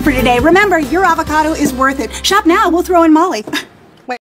for today. Remember, your avocado is worth it. Shop now, we'll throw in Molly.